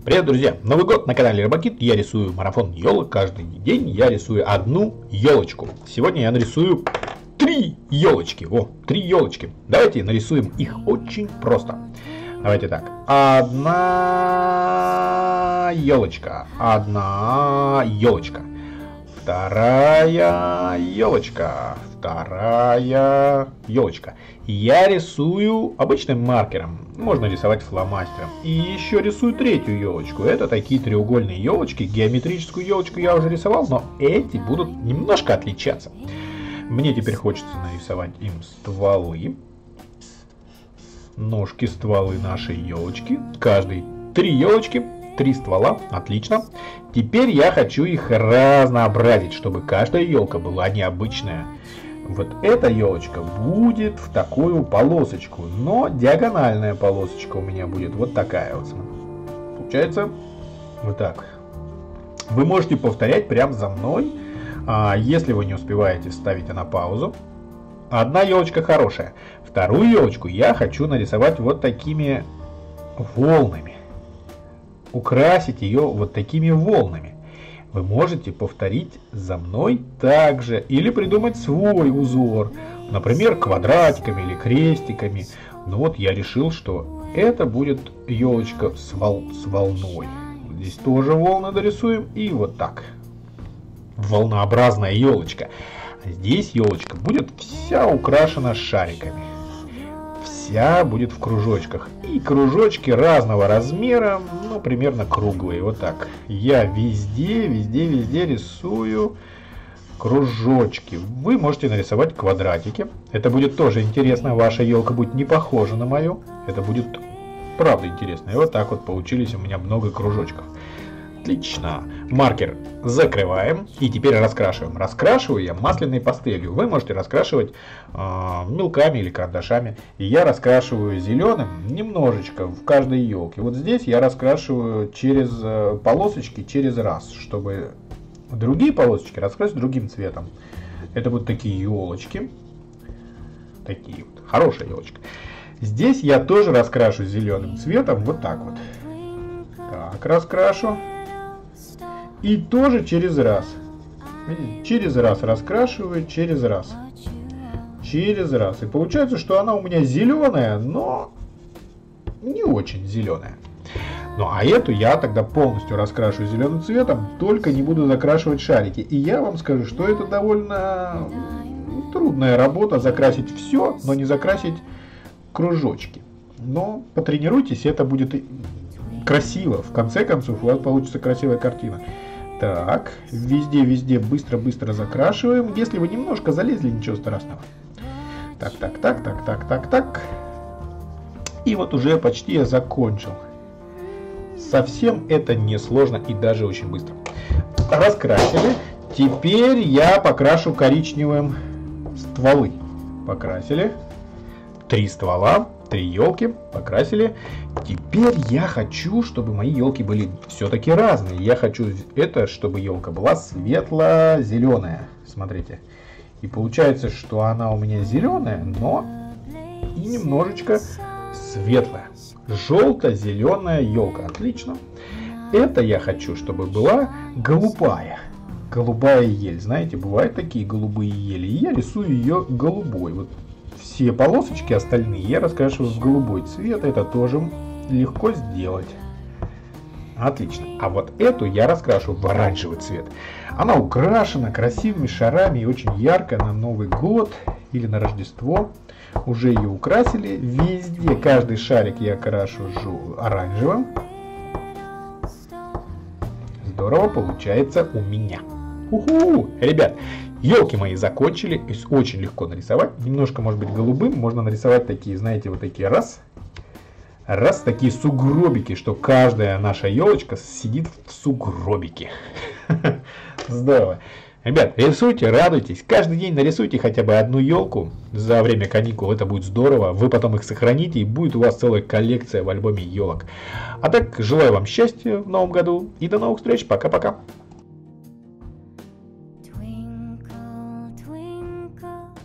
Привет, друзья! Новый год на канале Рыбакит. Я рисую марафон елок. Каждый день я рисую одну елочку. Сегодня я нарисую 3 елочки. О, 3 елочки. Давайте нарисуем их очень просто. Давайте так. Одна елочка. Одна елочка. Вторая елочка. Вторая елочка. Я рисую обычным маркером. Можно рисовать фломастером. И еще рисую третью елочку. Это такие треугольные елочки. Геометрическую елочку я уже рисовал, но эти будут немножко отличаться. Мне теперь хочется нарисовать им стволы. Ножки, стволы нашей елочки. Каждый 3 елочки, 3 ствола. Отлично. Теперь я хочу их разнообразить, чтобы каждая елка была необычная. Вот эта елочка будет в такую полосочку, но диагональная полосочка у меня будет вот такая вот. Получается вот так. Вы можете повторять прямо за мной. Если вы не успеваете, ставите на паузу. Одна елочка хорошая. Вторую елочку я хочу нарисовать вот такими волнами. Украсить ее вот такими волнами. Вы можете повторить за мной также или придумать свой узор, например, квадратиками или крестиками. Но вот я решил, что это будет елочка с волной. Здесь тоже волны дорисуем и вот так. Волнообразная елочка. Здесь елочка будет вся украшена шариками. Вся будет в кружочках. И кружочки разного размера, ну, примерно круглые. Вот так. Я везде рисую кружочки. Вы можете нарисовать квадратики. Это будет тоже интересно. Ваша елка будет не похожа на мою. Это будет правда интересно. И вот так вот получились у меня много кружочков. Отлично. Маркер закрываем и теперь раскрашиваем. Раскрашиваю я масляной пастелью. Вы можете раскрашивать мелками или карандашами. И я раскрашиваю зеленым немножечко в каждой елке. Вот здесь я раскрашиваю через полосочки через раз, чтобы другие полосочки раскрасить другим цветом. Это будут такие елочки. Такие вот. Хорошая елочка. Здесь я тоже раскрашу зеленым цветом. Вот так вот. Так, раскрашу. И тоже через раз. Видите? Через раз раскрашиваю, через раз. Через раз. И получается, что она у меня зеленая, но не очень зеленая. Ну а эту я тогда полностью раскрашу зеленым цветом, только не буду закрашивать шарики. И я вам скажу, что это довольно трудная работа, закрасить все, но не закрасить кружочки. Но потренируйтесь, это будет красиво. В конце концов у вас получится красивая картина. Так, везде быстро закрашиваем. Если вы немножко залезли, ничего страшного. Так. И вот уже почти я закончил. Совсем это не сложно и даже очень быстро. Раскрасили. Теперь я покрашу коричневым стволы. Покрасили. 3 ствола. 3 елки покрасили. Теперь я хочу, чтобы мои елки были все-таки разные. Я хочу это, чтобы елка была светло-зеленая. Смотрите. И получается, что она у меня зеленая, но и немножечко светлая. Желто-зеленая елка. Отлично. Это я хочу, чтобы была голубая. Голубая ель. Знаете, бывают такие голубые ели. И я рисую ее голубой. Вот. Все полосочки остальные я раскрашиваю в голубой цвет. Это тоже легко сделать. Отлично. А вот эту я раскрашу в оранжевый цвет. Она украшена красивыми шарами и очень ярко на Новый год или на Рождество. Уже ее украсили. Везде каждый шарик я крашу оранжевым. Здорово получается у меня. Уху! Ребят, елки мои закончили, очень легко нарисовать. Немножко, может быть, голубым. Можно нарисовать такие, знаете, вот такие раз, такие сугробики, что каждая наша елочка сидит в сугробике. Здорово. Ребят, рисуйте, радуйтесь. Каждый день нарисуйте хотя бы одну елку за время каникул. Это будет здорово. Вы потом их сохраните, и будет у вас целая коллекция в альбоме елок. А так, желаю вам счастья в новом году и до новых встреч. Пока-пока.